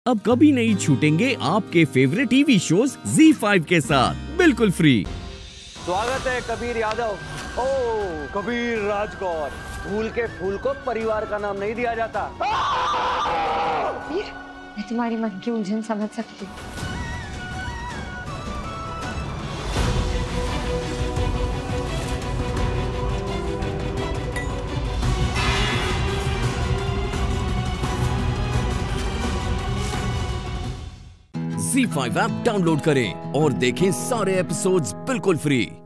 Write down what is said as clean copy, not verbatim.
अब कभी नहीं छूटेंगे आपके फेवरेट टीवी शोज ZEE5 के साथ बिल्कुल फ्री। स्वागत है कबीर यादव। ओ कबीर राजकौर। फूल के फूल को परिवार का नाम नहीं दिया जाता। कबीर, मैं तुम्हारी मन की उलझन समझ सकती हूँ। ZEE5 ऐप डाउनलोड करें और देखें सारे एपिसोड्स बिल्कुल फ्री।